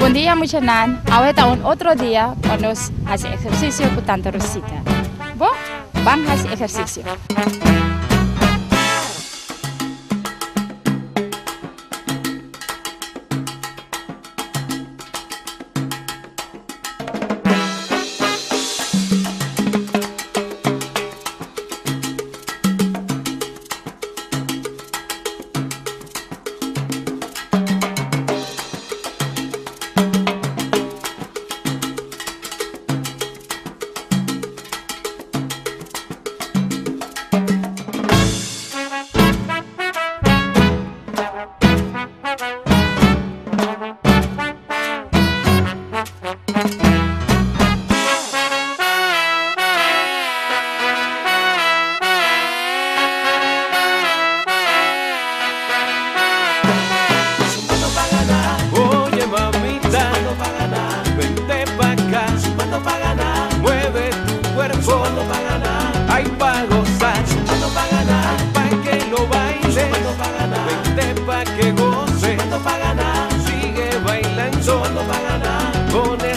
Buen día, mucha nan. Ahora un otro día cuando hace ejercicio con tanta Rosita. ¿Vos? Van a hacer ejercicio. Sumando pa' ganar, hay pa' gozar, sumando pa' ganar, pa' que lo baile, sumando pa' ganar, vente pa' que goce, sumando pa' ganar, sigue bailando, sumando pa' ganar, con